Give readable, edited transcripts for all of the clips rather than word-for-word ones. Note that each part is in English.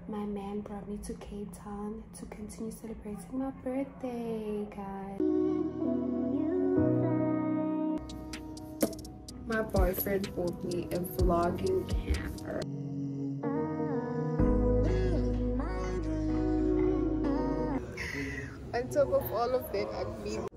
my man brought me to Cape Town to continue celebrating my birthday, guys. My boyfriend bought me a vlogging camera. On top of all of that, I've been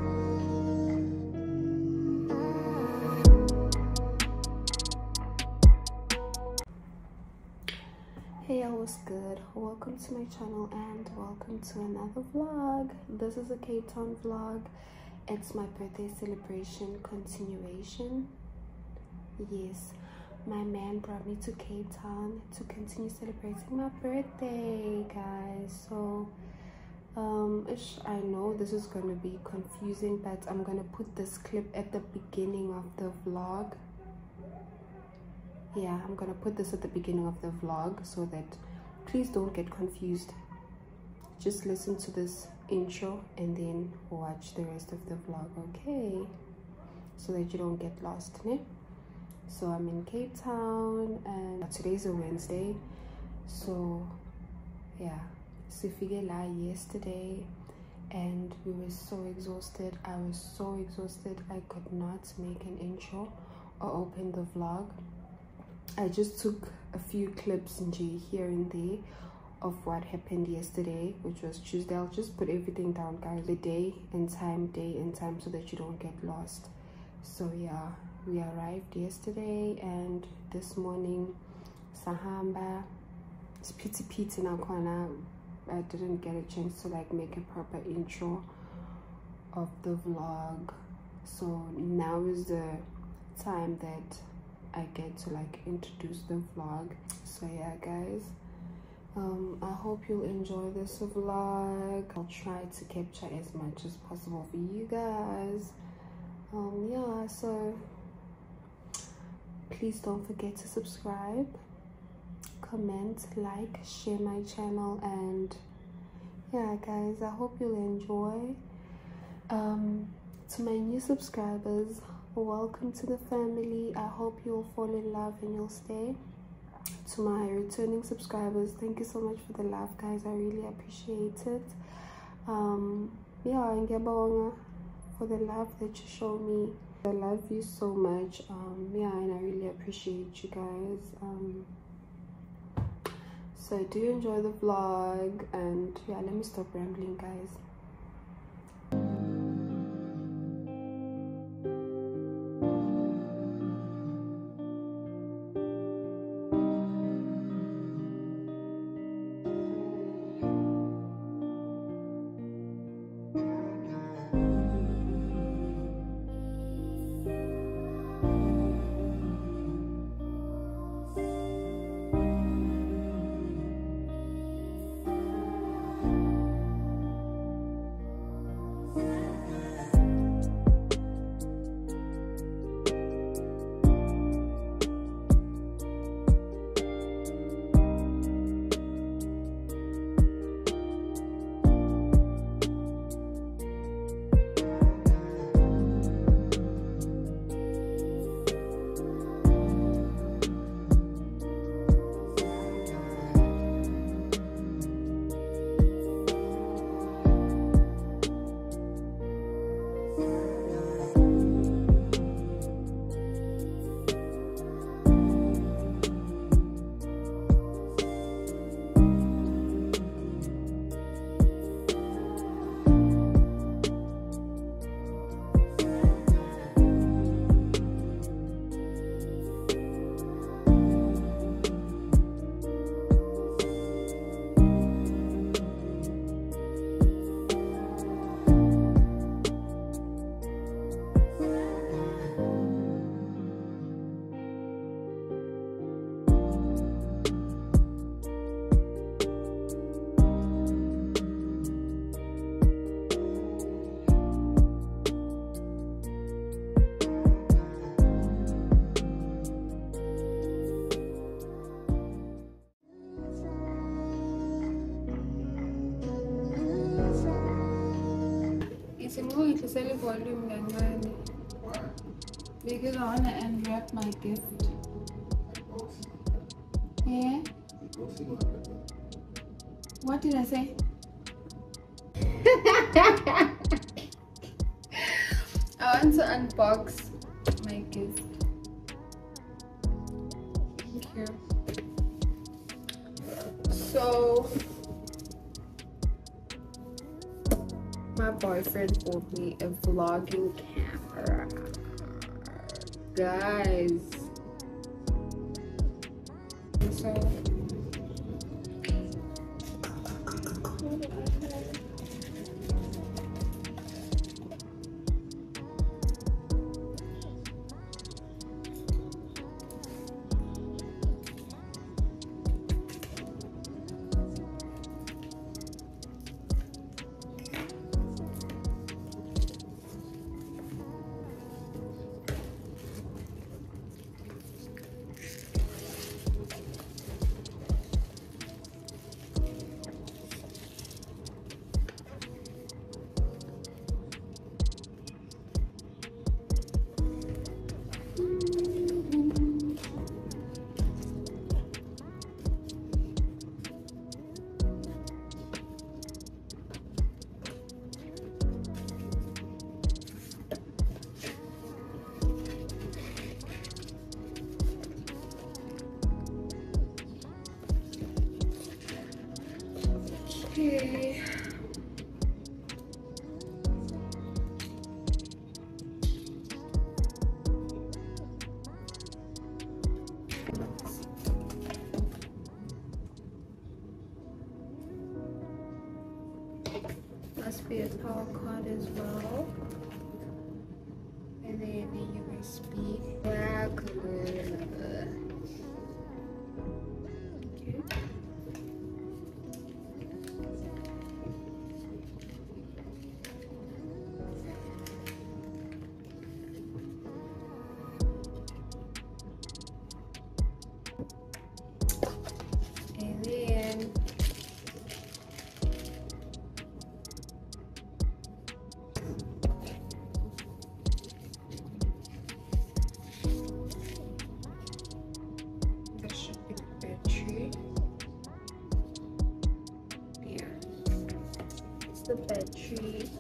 Hey, what's good? Welcome to my channel and welcome to another vlog. This is a Cape Town vlog. It's my birthday celebration continuation. Yes, my man brought me to Cape Town to continue celebrating my birthday, guys. So I know this is gonna be confusing, but I'm gonna put this clip at the beginning of the vlog. Yeah, I'm gonna put this at the beginning of the vlog so that please don't get confused. Just listen to this intro and then watch the rest of the vlog, okay? So that you don't get lost, né? So I'm in Cape Town and today's a Wednesday. So yeah, Sifige la yesterday and we were so exhausted. I was so exhausted I could not make an intro or open the vlog. I just took a few clips here and there of what happened yesterday, which was Tuesday. I'll just put everything down, guys, the day and time so that you don't get lost. So yeah, we arrived yesterday and this morning sahamba spiti na kwana. I didn't get a chance to like make a proper intro of the vlog, so now is the time that I get to like introduce the vlog. So yeah, guys, I hope you'll enjoy this vlog. I'll try to capture as much as possible for you guys. Yeah, so please don't forget to subscribe, comment, like, share my channel, and yeah, guys, I hope you'll enjoy. To my new subscribers, welcome to the family. I hope you'll fall in love and you'll stay. To my returning subscribers, thank you so much for the love, guys. I really appreciate it. Yeah, and ngiyabonga for the love that you show me. I love you so much. Yeah, and I really appreciate you guys. So do enjoy the vlog, and yeah, let me stop rambling, guys. Sell volume kancane because I want to unwrap my gift. Yeah? What did I say? I want to unbox my gift. Thank you. So my boyfriend bought me a vlogging camera, guys. So okay. Must be a power cord as well. And then the USB. Black. Okay. And then that should be the battery. Yeah, it's the battery.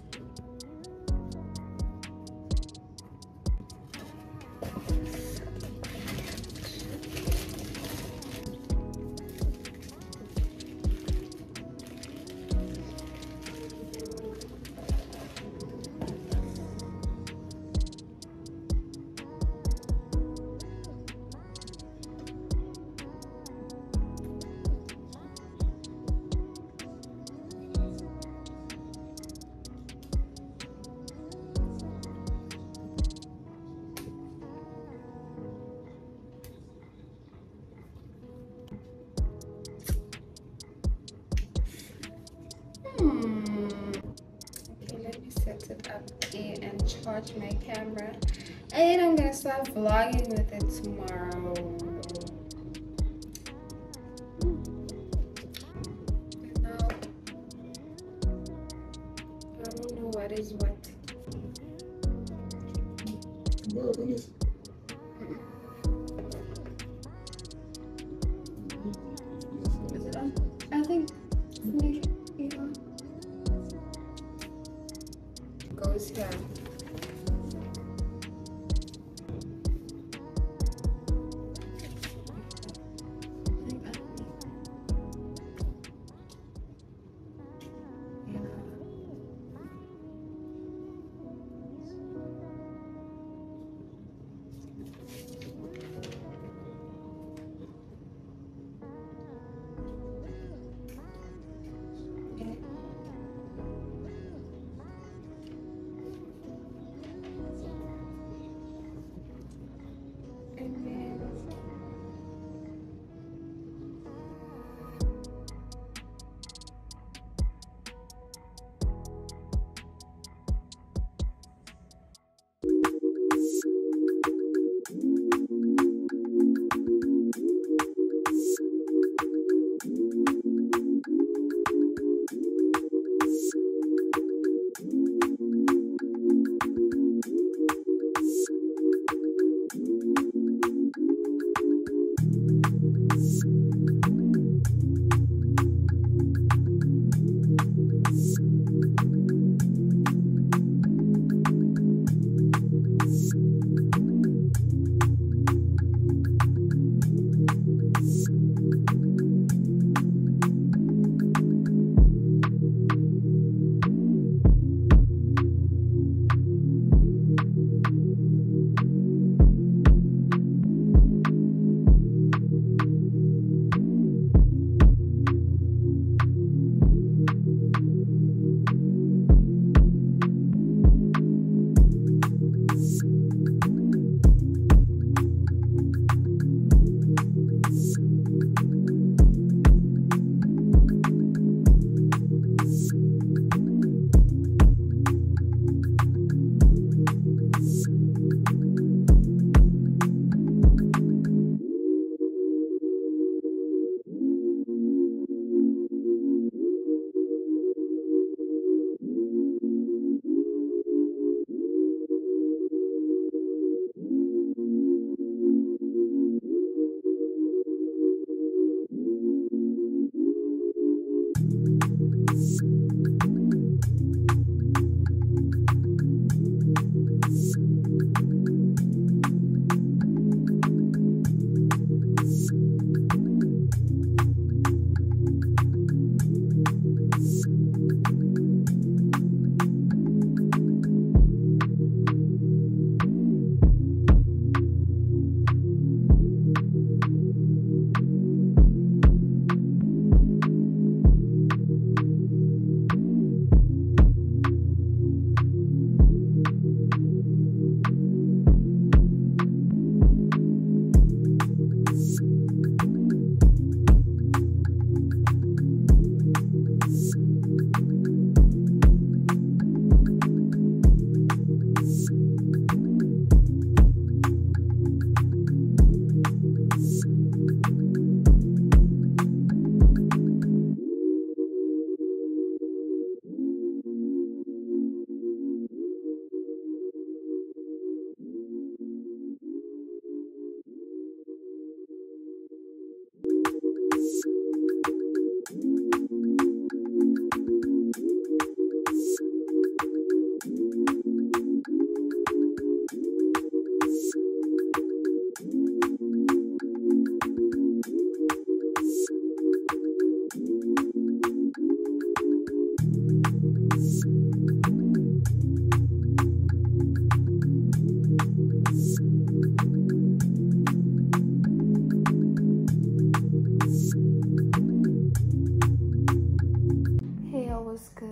Okay, let me set it up here and charge my camera. And then I'm gonna start vlogging with it tomorrow. And now, I don't know what is what. Is it on? I think maybe, goes here.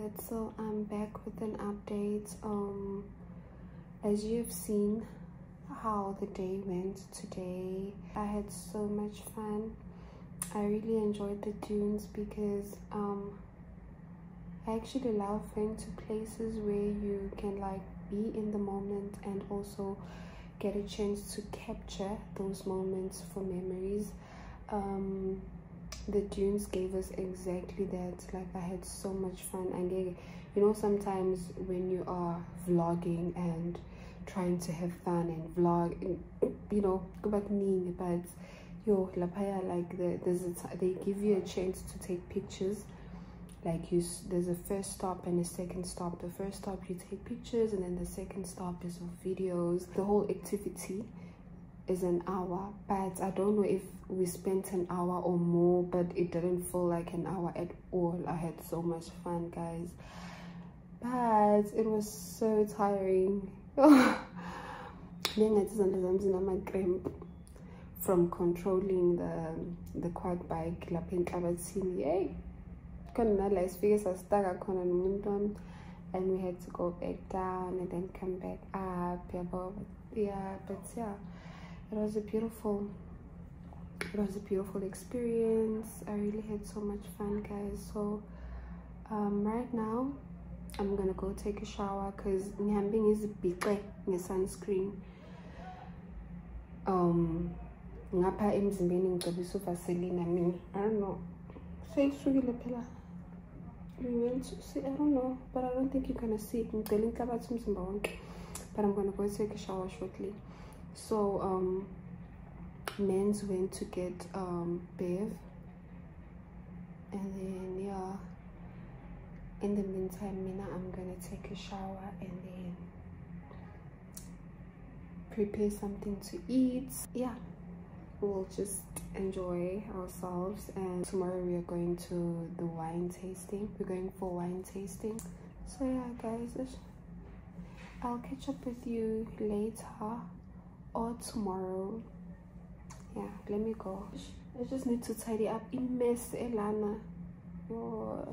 guys, so I'm back with an update. As you've seen how the day went today, I had so much fun. I really enjoyed the dunes because I actually love going to places where you can like be in the moment and also get a chance to capture those moments for memories. The dunes gave us exactly that. Like, I had so much fun. And you know, sometimes when you are vlogging and trying to have fun and vlog, you know, go back knee, but yo lapaya, like they give you a chance to take pictures. Like, there's a first stop and a second stop. The first stop you take pictures, and then the second stop is of videos. The whole activity is an hour, but I don't know if we spent an hour or more, but it didn't feel like an hour at all. I had so much fun, guys, but it was so tiring. From controlling the quad bike. And we had to go back down and then come back up. Yeah, but yeah, it was a beautiful experience. I really had so much fun, guys. So right now I'm gonna go take a shower because ngihambing is big sunscreen. Ngapha emzimbeni ngicebisa uvaseline. I mean, I don't know, we went to see, I don't know, but I don't think you're gonna see it. But I'm gonna go take a shower shortly. So men's went to get Bev, and then yeah, in the meantime Mina, I'm gonna take a shower and then prepare something to eat. Yeah, we'll just enjoy ourselves. And tomorrow we are going to the wine tasting. We're going for wine tasting. So yeah, guys, I'll catch up with you later or tomorrow. Yeah, let me go. I just need to tidy up mess, Elana. Oh,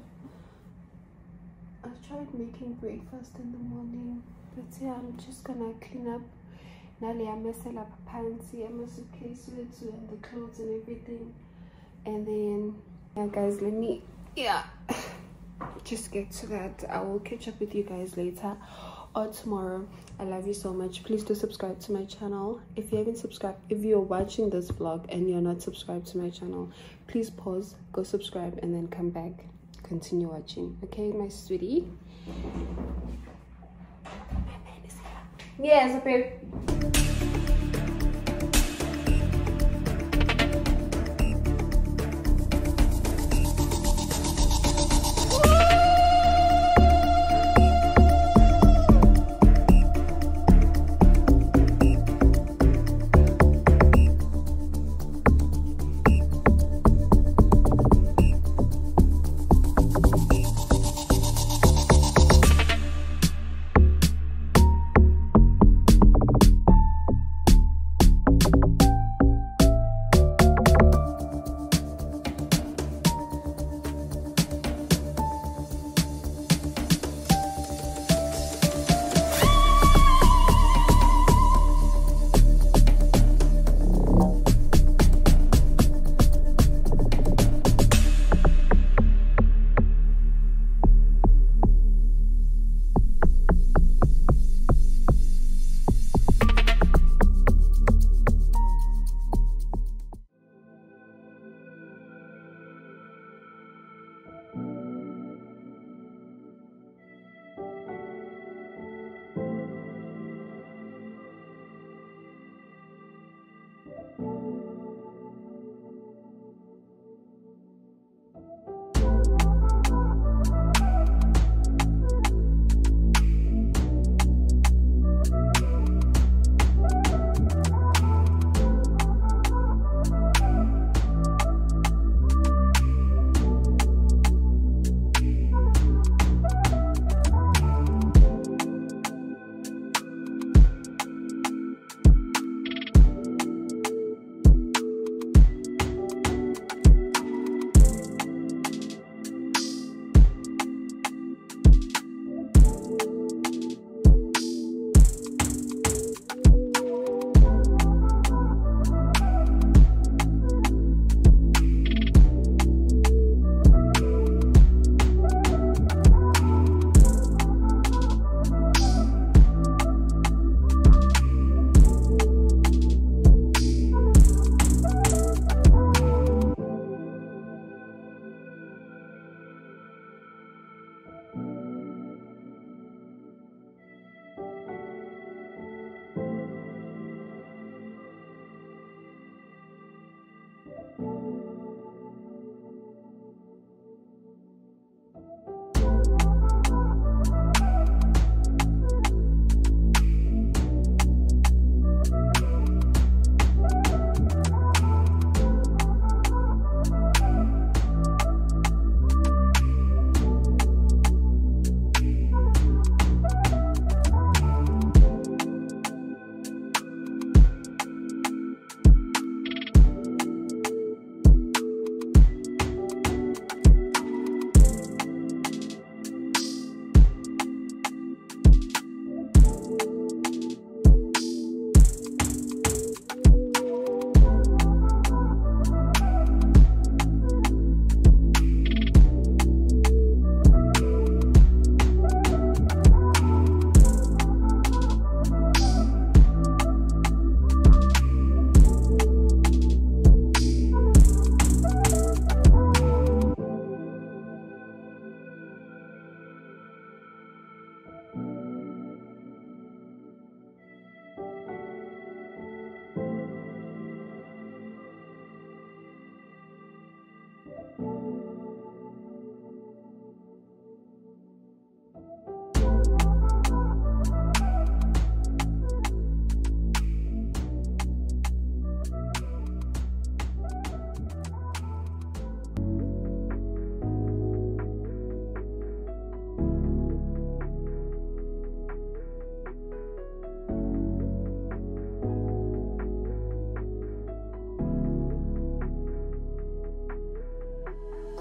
I tried making breakfast in the morning, but yeah, I'm just gonna clean up Nalia messing up pants, my suitcase and the clothes and everything. And then yeah, guys, let me just get to that. I will catch up with you guys later or tomorrow. I love you so much. Please do subscribe to my channel. If you haven't subscribed, if you're watching this vlog and you're not subscribed to my channel, please pause, go subscribe, and then come back, continue watching. Okay, my sweetie? Yes, babe.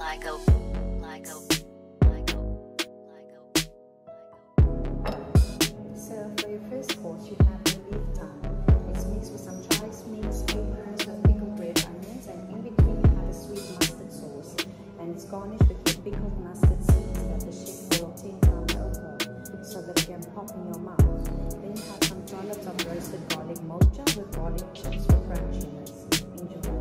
So for your first course, you have the beef tongue. It's mixed with some chives mix, capers, and pickled red onions, and in between you have a sweet mustard sauce. And it's garnished with your pickled mustard seeds that the chef boiled 10 times over so that it can pop in your mouth. Then you have some dollops of roasted garlic mocha with garlic chips for crunchiness. Enjoy.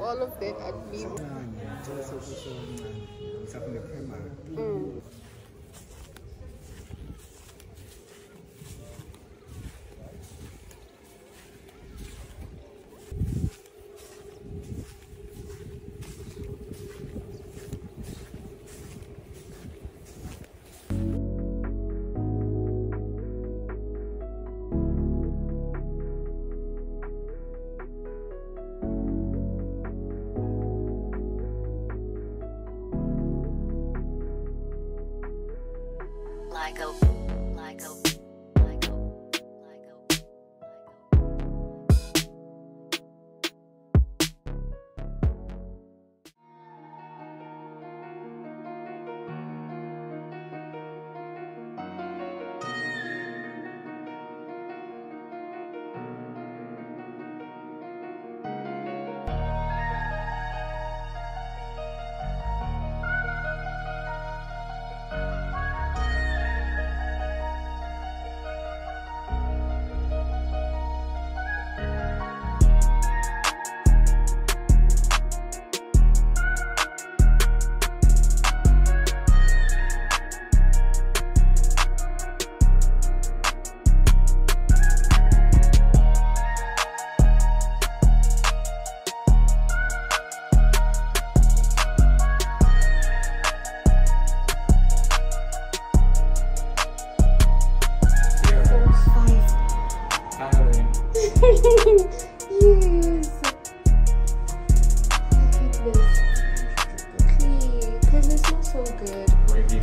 all of that ugly. Yes. Look at this. Clean. Because it smells so good. Right.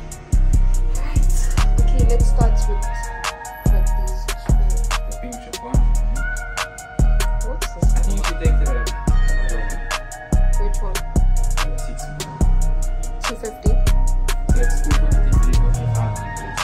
Okay, let's start with these two. The pink chocolate. What's this? I think you should take the other one. Which one? 250. So it's 250, 325.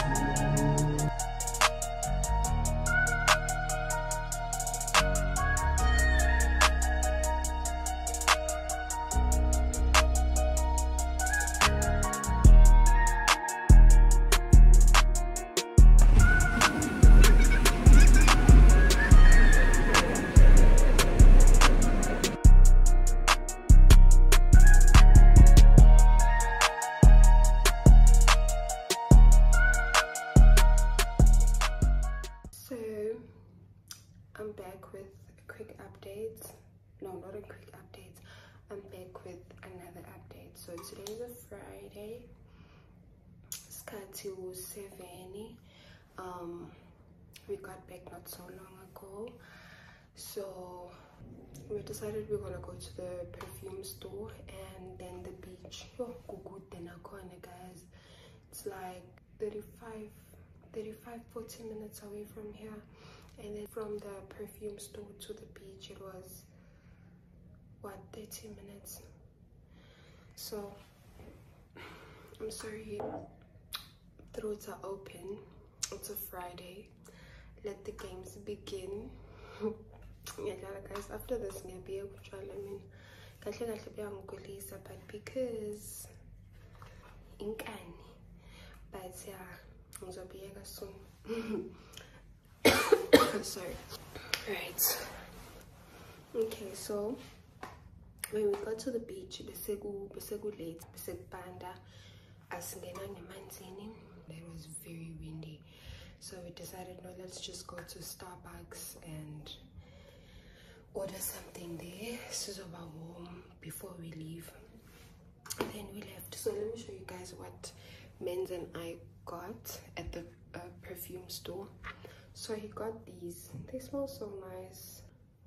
I'm back with a quick update. No, not a quick update. I'm back with another update. So today is a Friday. Skati 7. We got back not so long ago. So we decided we're gonna go to the perfume store and then the beach. Oh, good guys. It's like 40 minutes away from here. And then from the perfume store to the beach, it was, what, 30 minutes? So, I'm sorry, throats are open. It's a Friday. Let the games begin. Yeah, guys, after this, I mean, but because inkani, but yeah, I'm be soon. Sorry. Right. Okay, so when we got to the beach, besegu late, besegubanda, asingena ngemanzini. It was very windy, so we decided, no, let's just go to Starbucks and order something there, so it's about warm before we leave. And then we left. So let me show you guys what Men's and I got at the perfume store. So he got these. They smell so nice.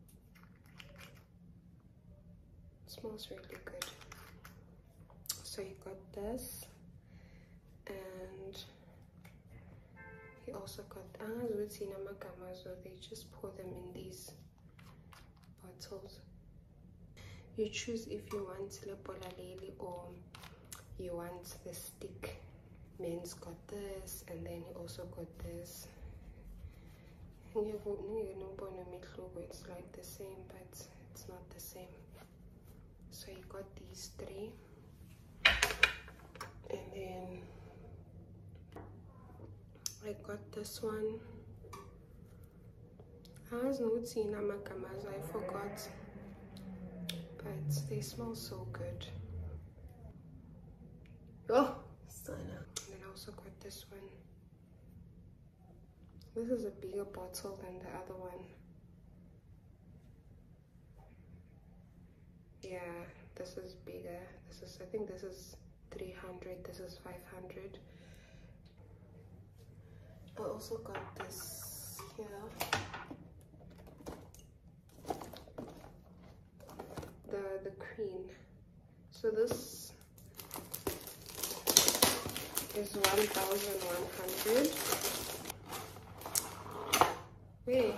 It smells really good. So he got this, and he also got so they just pour them in these bottles. You choose if you want Lepola Lily or you want the stick. Men's got this, and then he also got this. It's like the same, but it's not the same. So you got these three, and then I got this one. I forgot, but they smell so good. Oh, Sana. And then I also got this one. This is a bigger bottle than the other one. Yeah, this is bigger. This is, I think this is 300, this is 500. I also got this here. The cream. So this is 1,100. Wait.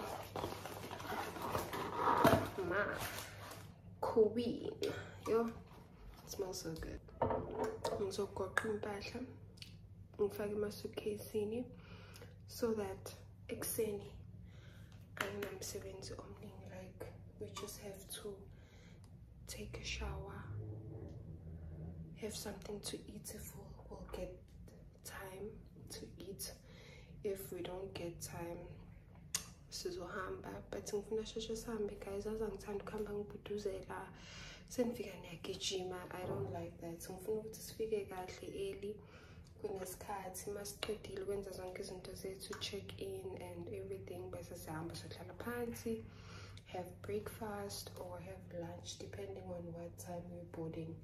Ma. Queen. Yo. It smells so good. Ngizogoqa impahla ngifake emasukesini so that ekuseni anginamsebenzi omningi. Like, we just have to take a shower, have something to eat if we'll get time to eat. If we don't get time, sizohamba. But ngifuna sheshe sihambe guys, azangithanda ukuhamba ngibhuduzela senifika niyagijima. I don't like that. Ngifuna ukuthi sifike kahle early kunesikhathi, masiqedile ukwenza zonke izinto zethu, check in and everything, bese sihamba sohlala phansi, have breakfast or have lunch depending on what time we're boarding.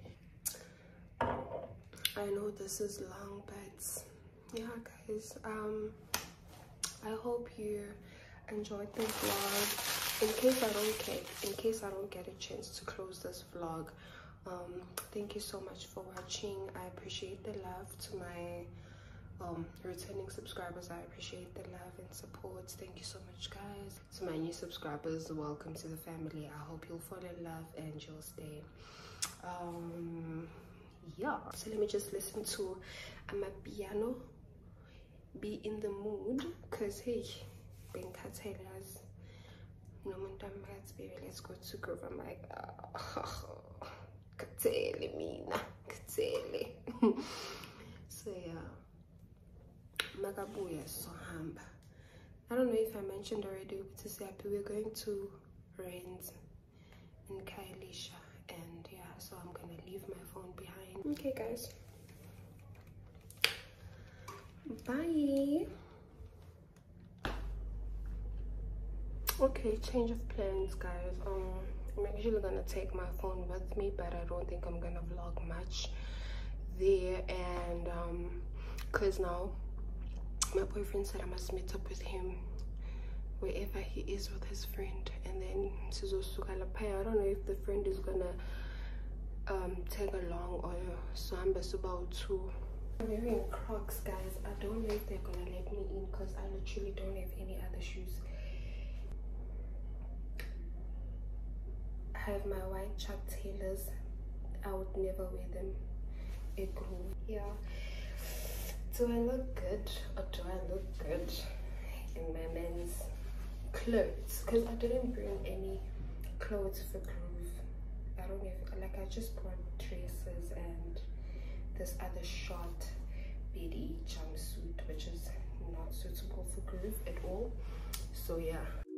I know this is long, but yeah guys, I hope you enjoyed the vlog. In case I don't get a chance to close this vlog, thank you so much for watching. I appreciate the love. To my returning subscribers, I appreciate the love and support. Thank you so much guys. To my new subscribers, welcome to the family. I hope you'll fall in love and you'll stay. Yeah, so let me just listen to amapiano, be in the mood, because hey, being Katelas, no baby, let's go to groove. I'm like, oh, Katele mina, Katele. So yeah, Magabuya Sohamba. I don't know if I mentioned already, but to say we're going to Rennes in Kailisha, and yeah, so I'm gonna leave my phone behind. Okay guys, bye. Okay, change of plans guys. I'm actually gonna take my phone with me, but I don't think I'm gonna vlog much there. And because now my boyfriend said I must meet up with him wherever he is with his friend, and then I don't know if the friend is gonna tag along or Samba about to. I'm wearing Crocs guys. I don't know if they're gonna let me in because I literally don't have any other shoes. I have my white Chuck Taylors. I would never wear them. It grew. Yeah. Do I look good or do I look good in my men's clothes? Because I didn't bring any clothes for Groove. I don't have, like, I just brought dresses and this other short beady jumpsuit, which is not suitable for Groove at all. So yeah.